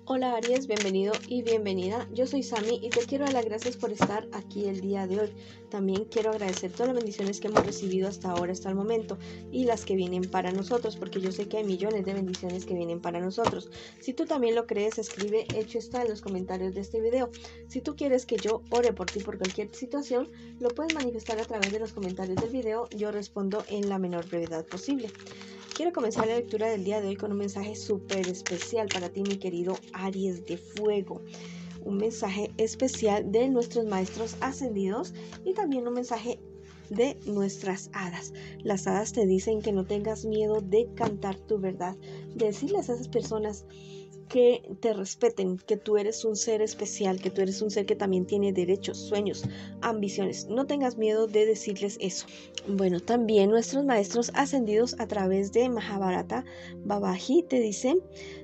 Hola Aries, bienvenido y bienvenida. Yo soy Sami y te quiero dar las gracias por estar aquí el día de hoy. También quiero agradecer todas las bendiciones que hemos recibido hasta ahora, hasta el momento, y las que vienen para nosotros, porque yo sé que hay millones de bendiciones que vienen para nosotros. Si tú también lo crees, escribe hecho está en los comentarios de este video. Si tú quieres que yo ore por ti por cualquier situación, lo puedes manifestar a través de los comentarios del video. Yo respondo en la menor brevedad posible. Quiero comenzar la lectura del día de hoy con un mensaje súper especial para ti, mi querido Aries de Fuego. Un mensaje especial de nuestros maestros ascendidos y también un mensaje de nuestras hadas. Las hadas te dicen que no tengas miedo de cantar tu verdad, de decirles a esas personas que te respeten, que tú eres un ser especial, que tú eres un ser que también tiene derechos, sueños, ambiciones. No tengas miedo de decirles eso. Bueno, también nuestros maestros ascendidos a través de Mahabharata Babaji te dicen: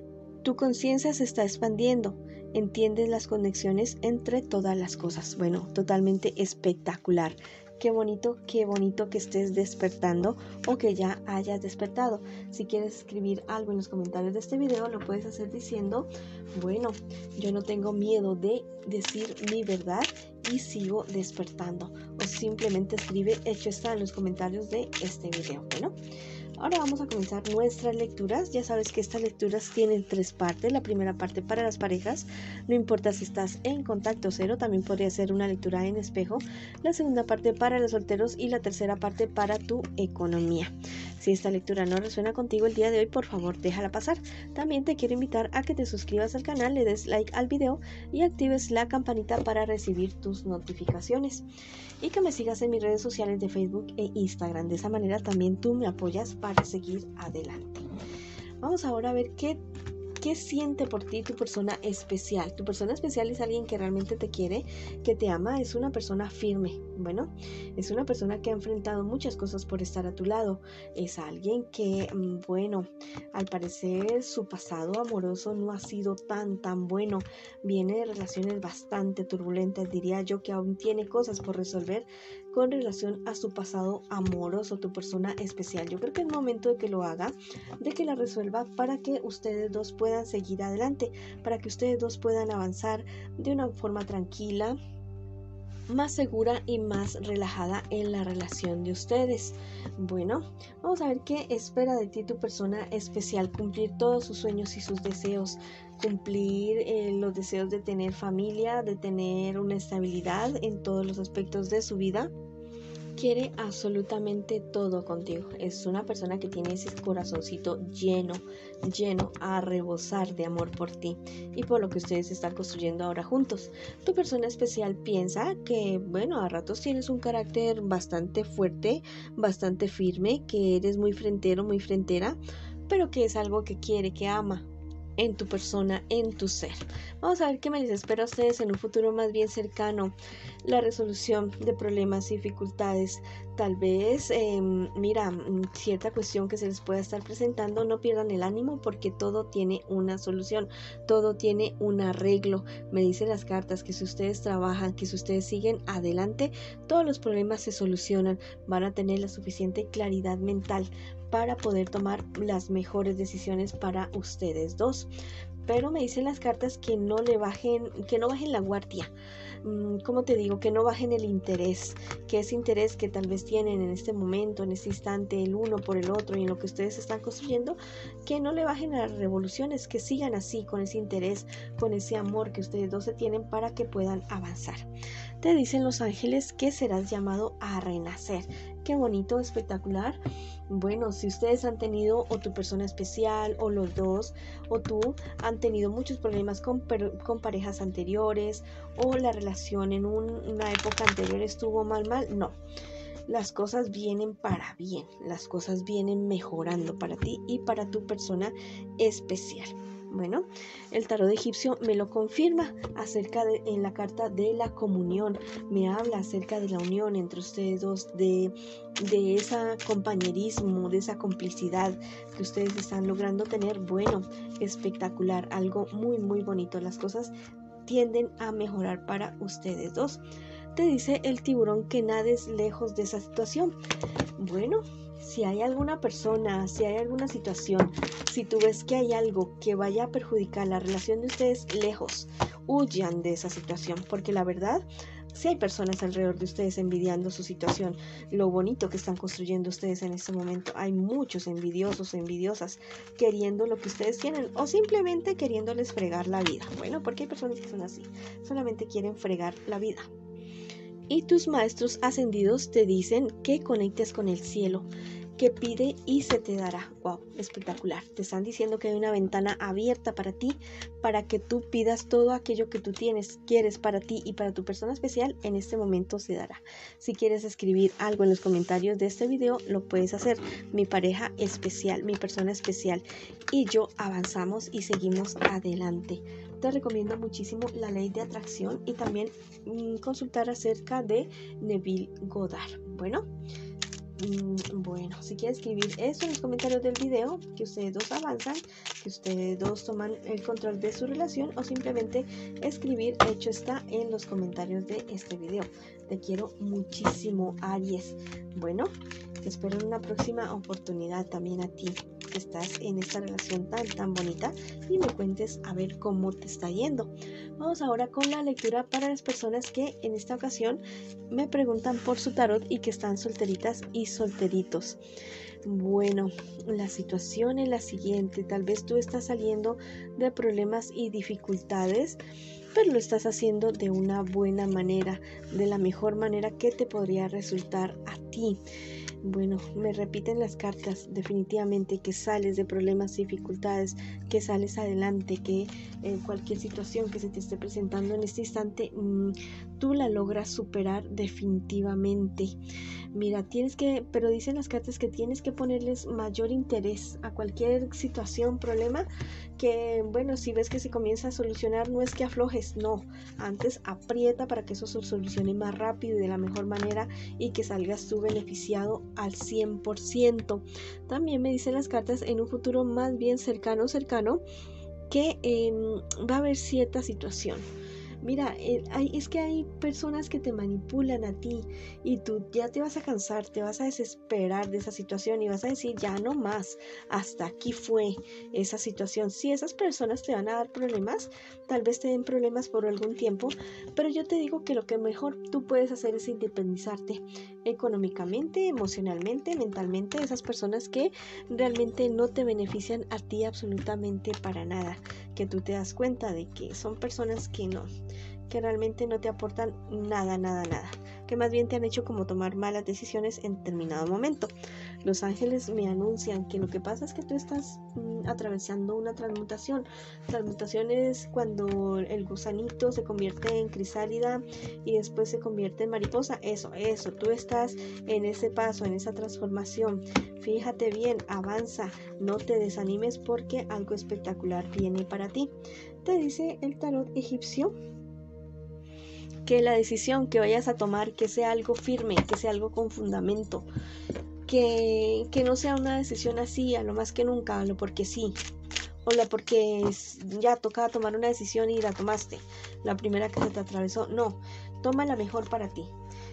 tu conciencia se está expandiendo, entiendes las conexiones entre todas las cosas. Bueno, totalmente espectacular. Qué bonito que estés despertando o que ya hayas despertado. Si quieres escribir algo en los comentarios de este video, lo puedes hacer diciendo: bueno, yo no tengo miedo de decir mi verdad y sigo despertando. O simplemente escribe hecho está en los comentarios de este video. Bueno, ahora vamos a comenzar nuestras lecturas. Ya sabes que estas lecturas tienen 3 partes. La primera parte para las parejas, no importa si estás en contacto cero, también podría ser una lectura en espejo. La segunda parte para los solteros y la tercera parte para tu economía. Si esta lectura no resuena contigo el día de hoy, por favor déjala pasar. También te quiero invitar a que te suscribas al canal, le des like al video y actives la campanita para recibir tus notificaciones. Y que me sigas en mis redes sociales de Facebook e Instagram. De esa manera también tú me apoyas para seguir adelante. Vamos ahora a ver qué siente por ti tu persona especial. Tu persona especial es alguien que realmente te quiere, que te ama, es una persona firme. Bueno, es una persona que ha enfrentado muchas cosas por estar a tu lado. Es alguien que, bueno, al parecer su pasado amoroso no ha sido tan bueno. Viene de relaciones bastante turbulentas, diría yo, que aún tiene cosas por resolver con relación a su pasado amoroso, tu persona especial. Yo creo que es momento de que lo haga, de que la resuelva para que ustedes dos puedan seguir adelante, para que ustedes dos puedan avanzar de una forma tranquila, más segura y más relajada en la relación de ustedes. Bueno, vamos a ver qué espera de ti tu persona especial. Cumplir todos sus sueños y sus deseos, cumplir los deseos de tener familia, de tener una estabilidad en todos los aspectos de su vida. Quiere absolutamente todo contigo. Es una persona que tiene ese corazoncito lleno a rebosar de amor por ti y por lo que ustedes están construyendo ahora juntos. Tu persona especial piensa que, bueno, a ratos tienes un carácter bastante fuerte, bastante firme, que eres muy frentero, muy frentera, pero que es algo que quiere, que ama en tu persona, en tu ser. Vamos a ver qué me les espera a ustedes en un futuro más bien cercano. La resolución de problemas y dificultades, tal vez, cierta cuestión que se les pueda estar presentando, no pierdan el ánimo porque todo tiene una solución, todo tiene un arreglo. Me dicen las cartas que si ustedes trabajan, que si ustedes siguen adelante, todos los problemas se solucionan, van a tener la suficiente claridad mental para poder tomar las mejores decisiones para ustedes dos. Pero me dicen las cartas que no bajen la guardia. Como te digo, que no bajen el interés, que ese interés que tal vez tienen en este momento, en este instante, el uno por el otro y en lo que ustedes están construyendo, que no le bajen a las revoluciones, que sigan así, con ese interés, con ese amor que ustedes dos se tienen para que puedan avanzar. Te dicen los ángeles que serás llamado a renacer. Qué bonito, espectacular. Bueno, si ustedes han tenido, o tu persona especial, o los dos, o tú, han tenido muchos problemas con parejas anteriores, o la relación en una época anterior estuvo mal, no. Las cosas vienen para bien, las cosas vienen mejorando para ti y para tu persona especial. Bueno, el tarot egipcio me lo confirma en la carta de la comunión. Me habla acerca de la unión entre ustedes dos, de ese compañerismo, de esa complicidad que ustedes están logrando tener. Bueno, espectacular, algo muy bonito. Las cosas tienden a mejorar para ustedes dos. Te dice el tiburón que nades lejos de esa situación. Bueno, Si hay alguna persona, si hay alguna situación, si tú ves que hay algo que vaya a perjudicar la relación de ustedes, lejos, huyan de esa situación, porque la verdad, si hay personas alrededor de ustedes envidiando su situación, lo bonito que están construyendo ustedes en este momento, hay muchos envidiosos o envidiosas queriendo lo que ustedes tienen o simplemente queriéndoles fregar la vida. Bueno, porque hay personas que son así, solamente quieren fregar la vida. Y tus maestros ascendidos te dicen que conectes con el cielo, que pide y se te dará. Wow, espectacular. Te están diciendo que hay una ventana abierta para ti, para que tú pidas todo aquello que tú quieres para ti y para tu persona especial, en este momento se dará. Si quieres escribir algo en los comentarios de este video, lo puedes hacer. Mi pareja especial, mi persona especial y yo avanzamos y seguimos adelante. Te recomiendo muchísimo la ley de atracción y también consultar acerca de Neville Goddard. Bueno, si quieres escribir eso en los comentarios del video, que ustedes dos avanzan, que ustedes dos toman el control de su relación, o simplemente escribir hecho está en los comentarios de este video. Te quiero muchísimo, Aries. Bueno, te espero en una próxima oportunidad, también a ti que estás en esta relación tan bonita, y me cuentes a ver cómo te está yendo. Vamos ahora con la lectura para las personas que en esta ocasión me preguntan por su tarot y que están solteritas y solteritos. Bueno, la situación es la siguiente. Tal vez tú estás saliendo de problemas y dificultades, pero lo estás haciendo de una buena manera, de la mejor manera que te podría resultar a ti. Bueno, me repiten las cartas definitivamente que sales de problemas y dificultades, que sales adelante, que cualquier situación que se te esté presentando en este instante, tú la logras superar definitivamente. Mira, pero dicen las cartas que tienes que ponerles mayor interés a cualquier situación, problema, que bueno, si ves que se comienza a solucionar, no es que aflojes, no, antes aprieta para que eso se solucione más rápido y de la mejor manera y que salgas tú beneficiado al 100%. También me dicen las cartas en un futuro más bien cercano, que va a haber cierta situación. Mira, es que hay personas que te manipulan a ti y tú ya te vas a cansar, te vas a desesperar de esa situación y vas a decir ya no más, hasta aquí fue esa situación. Si esas personas te van a dar problemas, tal vez te den problemas por algún tiempo, pero yo te digo que lo que mejor tú puedes hacer es independizarte económicamente, emocionalmente, mentalmente de esas personas que realmente no te benefician a ti absolutamente para nada, que tú te das cuenta de que son personas que realmente no te aportan nada, que más bien te han hecho como tomar malas decisiones en determinado momento. Los ángeles me anuncian que lo que pasa es que tú estás atravesando una transmutación. Transmutación es cuando el gusanito se convierte en crisálida y después se convierte en mariposa. Eso, tú estás en ese paso, en esa transformación. Fíjate bien, avanza, no te desanimes porque algo espectacular viene para ti. Te dice el tarot egipcio que la decisión que vayas a tomar, que sea algo firme, que sea algo con fundamento, que no sea una decisión así, a lo más que nunca, a lo porque sí, o la porque ya tocaba tomar una decisión y la tomaste, la primera que se te atravesó. No, toma la mejor para ti.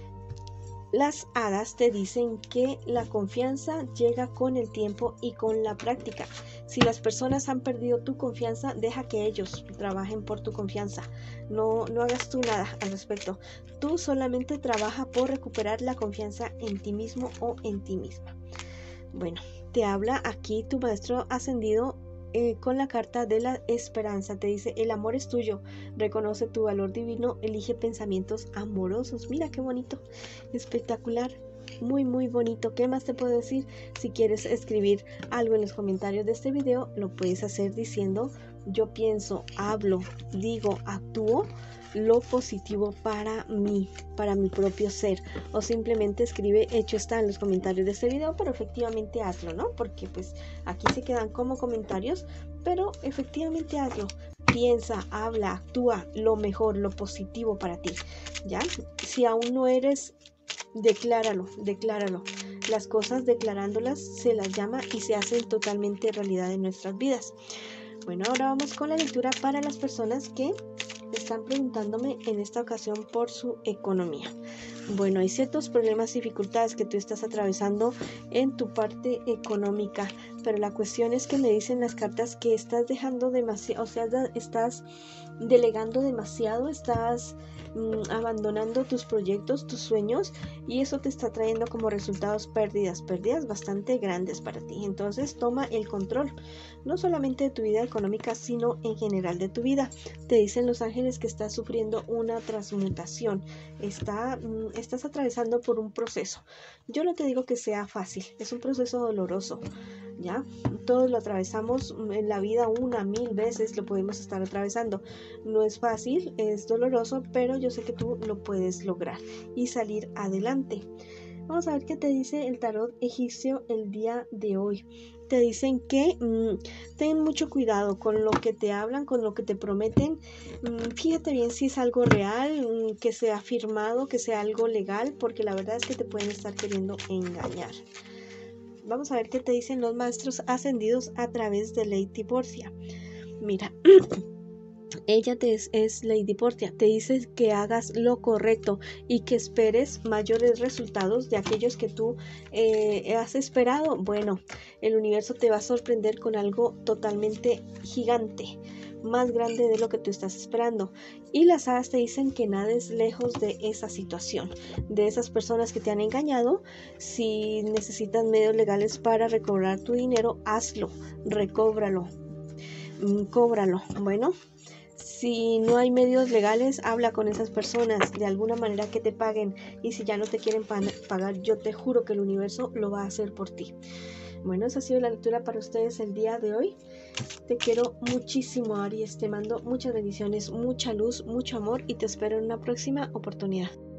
Las hadas te dicen que la confianza llega con el tiempo y con la práctica. Si las personas han perdido tu confianza, deja que ellos trabajen por tu confianza. No hagas tú nada al respecto. Tú solamente trabaja por recuperar la confianza en ti mismo o en ti misma. Bueno, te habla aquí tu maestro ascendido con la carta de la esperanza. Te dice: el amor es tuyo, reconoce tu valor divino, elige pensamientos amorosos. Mira qué bonito, espectacular, muy bonito. ¿Qué más te puedo decir? Si quieres escribir algo en los comentarios de este video, lo puedes hacer diciendo: yo pienso, hablo, digo, actúo lo positivo para mí, para mi propio ser, o simplemente escribe hecho está en los comentarios de este video, pero efectivamente hazlo, ¿no? Porque pues aquí se quedan como comentarios, pero efectivamente hazlo. Piensa, habla, actúa lo mejor, lo positivo para ti, ¿ya? Si aún no eres, decláralo. Las cosas declarándolas se las llama y se hacen totalmente realidad en nuestras vidas. Bueno, ahora vamos con la lectura para las personas que están preguntándome en esta ocasión por su economía. Bueno, hay ciertos problemas y dificultades que tú estás atravesando en tu parte económica, pero la cuestión es que me dicen las cartas que estás dejando demasiado, o sea, estás delegando demasiado, estás abandonando tus proyectos, tus sueños, y eso te está trayendo como resultados pérdidas bastante grandes para ti. Entonces toma el control, no solamente de tu vida económica, sino en general de tu vida. Te dicen los ángeles que estás sufriendo una transmutación, estás atravesando por un proceso. Yo no te digo que sea fácil, es un proceso doloroso, ¿ya? Todos lo atravesamos en la vida 1000 veces, lo podemos estar atravesando. No es fácil, es doloroso, pero yo sé que tú lo puedes lograr y salir adelante. Vamos a ver qué te dice el tarot egipcio el día de hoy. Te dicen que ten mucho cuidado con lo que te hablan, con lo que te prometen. Fíjate bien si es algo real, que sea firmado, que sea algo legal, porque la verdad es que te pueden estar queriendo engañar. Vamos a ver qué te dicen los maestros ascendidos a través de Lady Portia. Mira, ella es Lady Portia, te dice que hagas lo correcto y que esperes mayores resultados de aquellos que tú has esperado. Bueno, el universo te va a sorprender con algo totalmente gigante, más grande de lo que tú estás esperando. Y las hadas te dicen que nades lejos de esa situación, de esas personas que te han engañado. Si necesitas medios legales para recobrar tu dinero, hazlo, recóbralo, cóbralo. Bueno, si no hay medios legales, habla con esas personas de alguna manera que te paguen, y si ya no te quieren pagar, yo te juro que el universo lo va a hacer por ti. Bueno, esa ha sido la lectura para ustedes el día de hoy. Te quiero muchísimo, Aries, te mando muchas bendiciones, mucha luz, mucho amor, y te espero en una próxima oportunidad.